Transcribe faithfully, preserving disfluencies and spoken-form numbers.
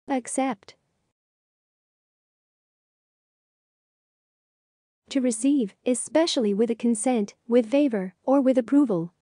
Accept. To receive, especially with a consent, with favor, or with approval.